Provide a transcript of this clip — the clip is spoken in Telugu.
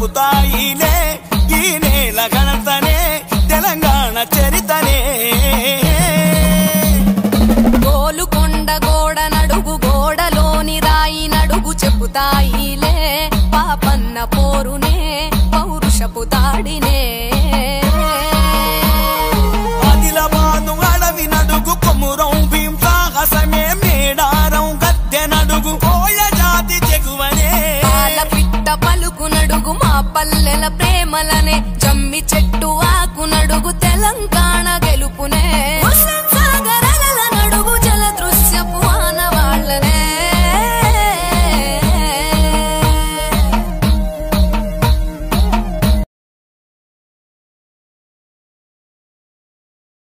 చెబుతాయిలే ఈ నేల ఘనతనే తెలంగాణ చరితనే గోలుకొండ గోడ నడుగు గోడలోని రాయి నడుగు చెబుతాయిలే పాపన్న పోరునే పౌరుషపు దాడినే ఆదిలాబాదు అడవి నడుగు కొమురం భీం సాహసమే మేడారం గద్దె నడుగు కోయ జాతి చెగువనే పాల పిట్ట పలుకు నడుగు మా పల్లెల ప్రేమలనే